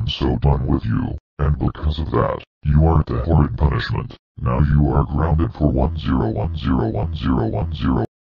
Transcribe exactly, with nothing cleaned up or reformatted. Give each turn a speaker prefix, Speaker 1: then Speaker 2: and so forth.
Speaker 1: so done with you, and because of that, you are the horrid punishment. Now you are grounded for one zero one zero one zero one zero.